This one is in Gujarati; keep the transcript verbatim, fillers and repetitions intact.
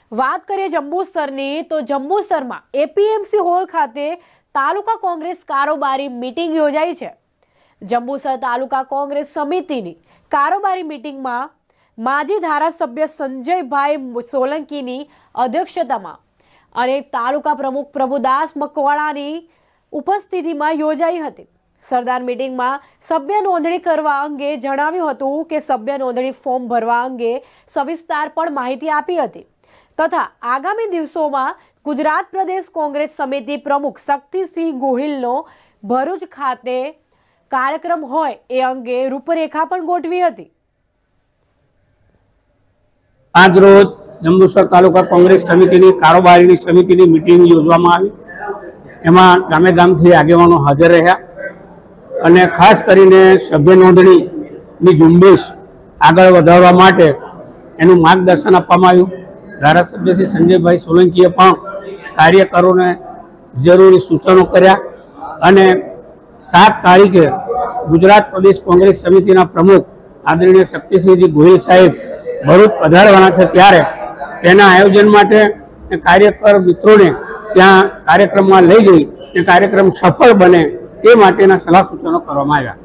વાત કરીએ જંબુસરની તો જંબુસરમાં એપીએમસી હોલ ખાતે તાલુકા કોંગ્રેસ કારોબારી મીટિંગ યોજાઈ છે। જંબુસર તાલુકા કોંગ્રેસ સમિતિની કારોબારી મીટિંગમાં માજી ધારાસભ્ય સંજયભાઈ સોલંકીની અધ્યક્ષતામાં અને તાલુકા પ્રમુખ પ્રભુદાસ મકવાણાની ઉપસ્થિતિમાં યોજાઈ હતી। સરદાર મીટિંગમાં સભ્ય નોંધણી કરવા અંગે જણાવ્યું હતું કે સભ્ય નોંધણી ફોર્મ ભરવા અંગે સવિસ્તાર પણ માહિતી આપી હતી તથા આગામી દિવસોમાં ગુજરાત પ્રદેશ કોંગ્રેસ સમિતિ પ્રમુખ શક્તિસિંહ ગોહિલનો ભરૂચ ખાતે કાર્યક્રમ હોય એ અંગે રૂપરેખા પણ ગોઠવી હતી। આજ રોજ જંબુસર તાલુકા કોંગ્રેસ સમિતિની કારોબારીની સમિતિની મીટિંગ યોજવામાં આવી। એમાં ગામે ગામથી આગેવાનો હાજર રહ્યા અને ખાસ કરીને સભ્ય નોંધણીની ઝુંબેશ આગળ વધારવા માટે એનું માર્ગદર્શન આપવામાં આવ્યું। ધારાસભ્ય શ્રી સંજયભાઈ સોલંકીએ પણ કાર્યકરોને જરૂરી સૂચનો કર્યા અને સાત તારીખે ગુજરાત પ્રદેશ કોંગ્રેસ સમિતિના પ્રમુખ આદરણીય શક્તિસિંહજી ગોહિલ સાહેબ ભરૂચ પધારવાના છે, ત્યારે તેના આયોજન માટે કાર્યકર મિત્રોને ત્યાં કાર્યક્રમમાં લઈ જઈ એ કાર્યક્રમ સફળ બને તે માટેના સલાહ સૂચનો કરવામાં આવ્યા।